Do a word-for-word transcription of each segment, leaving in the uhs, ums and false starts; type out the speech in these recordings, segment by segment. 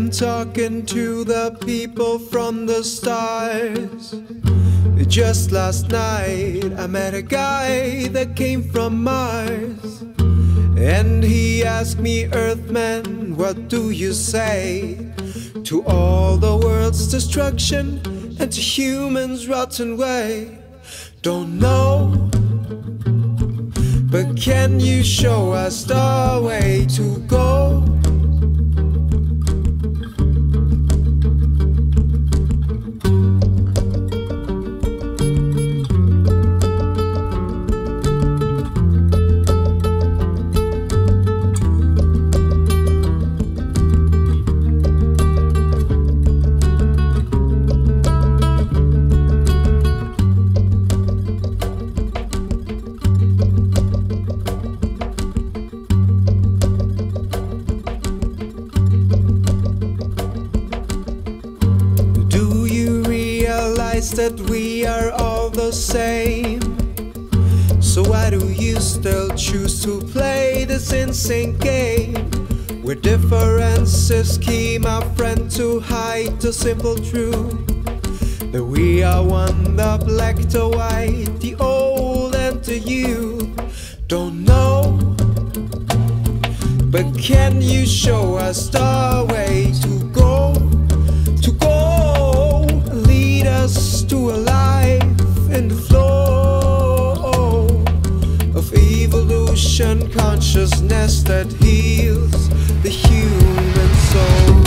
am talking to the people from the stars. Just last night I met a guy that came from Mars, and he asked me, Earthman, what do you say to all the world's destruction and to humans' rotten way? Don't know, but can you show us the way to go? That we are all the same, so why do you still choose to play this insane game, where differences key, my friend, to hide the simple truth that we are one, the black, the white, the old and the youth? Don't know, but can you show us the way to go? To a life in the flow of evolution, consciousness that heals the human soul.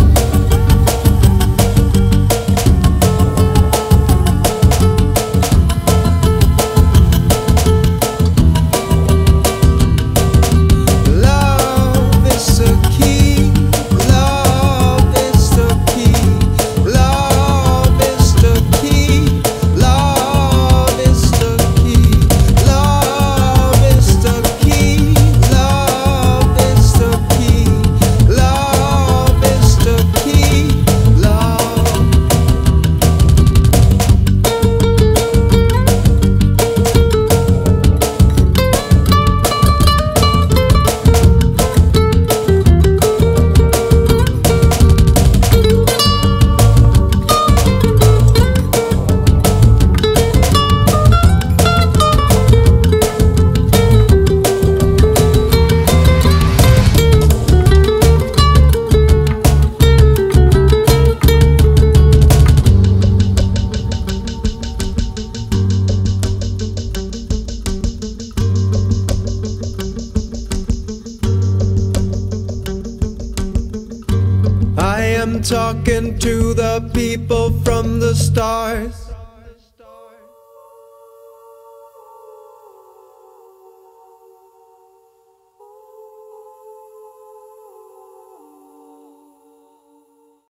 I'm talking to the people from the stars.